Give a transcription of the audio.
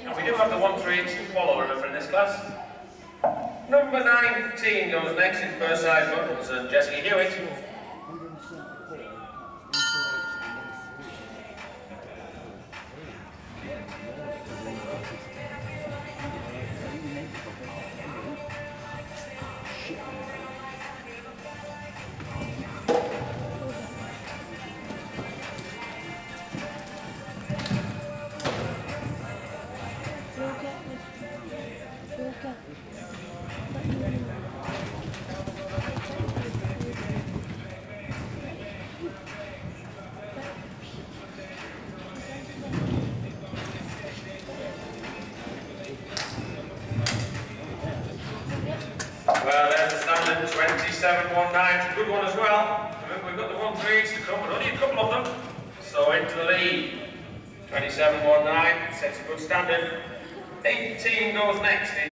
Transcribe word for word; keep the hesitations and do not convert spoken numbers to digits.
And we do have the one three eight to follow, remember, in this class. Number nineteen goes next in Bureside Buttons, and Jessica Hewitt. Well, there's the standard twenty-seven nineteen, it's a good one as well. Remember, we've got the one three eights to come, but only a couple of them. So into the lead. twenty-seven nineteen sets a good standard. eighteen goes next.